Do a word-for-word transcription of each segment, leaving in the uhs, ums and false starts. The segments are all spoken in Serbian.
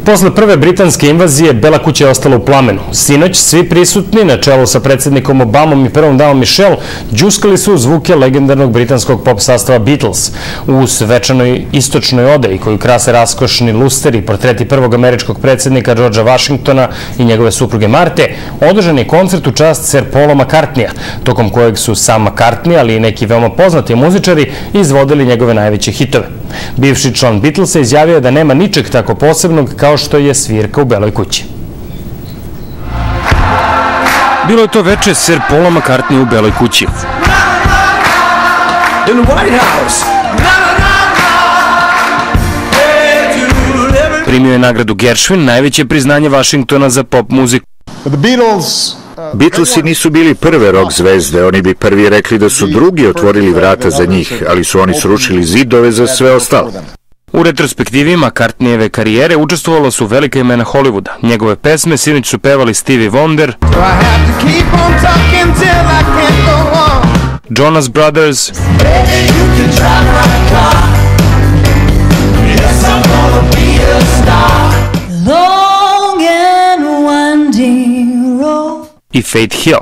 Posle prve britanske invazije, Bela kuća je ostala u plamenu. Sinoć svi prisutni, na čelu sa predsjednikom Obamom i prvom damom Michelle, džuskali su zvuke legendarnog britanskog pop sastava Beatles. U svečanoj istočnoj odeji koju krase raskošni lusteri i portreti prvog američkog predsjednika Georgea Washingtona i njegove supruge Marte, održan je koncert u čast Sir Paula McCartneya, tokom kojeg su sam McCartney, ali i neki veoma poznati muzičari, izvodili njegove najveće hitove. Bivši član Beatlesa izjavio je da nema ničeg tako posebnog kao što je svirka u Beloj kući. Bilo je to veče Sir Paula McCartneya u Beloj kući. Primio je nagradu Gershwin, najveće priznanje Washingtona za pop muziku. Beatlesi nisu bili prve rock zvezde, oni bi prvi rekli da su drugi otvorili vrata za njih, ali su oni srušili zidove za sve ostalo. U retrospektivi McCartneyjeve karijere učestvovalo su velika imena Hollywooda. Njegove pesme sinoć su pevali Stevie Wonder, Jonas Brothers, i Faith Hill.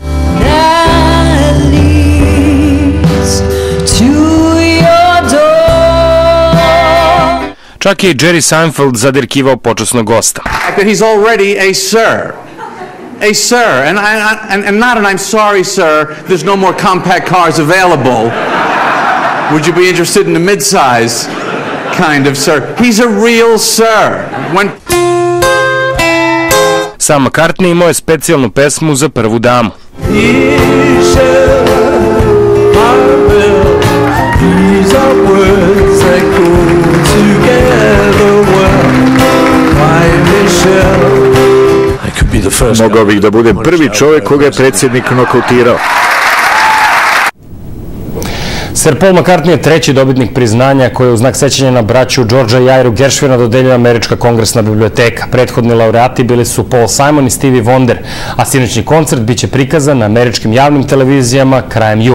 Čak je i Jerry Seinfeld zadirkivao počasnog gosta. He's already a sir. A sir. And, I, and, and not an I'm sorry, sir, there's no more compact cars available. Would you be interested in a mid-size kind of sir? He's a real sir. When... Sam McCartney imao je specijalnu pesmu za prvu damu. Mogao bih da budem prvi čovjek koga je predsjednik nokautirao. Sir Paul McCartney je treći dobitnik priznanja koje u znak sećanja na braću Georgea i Airu Gershwina dodeljuje Američka kongresna biblioteka. Prethodni laureati bili su Paul Simon i Stevie Wonder, a sinoćni koncert biće prikazan na američkim javnim televizijama krajem jula.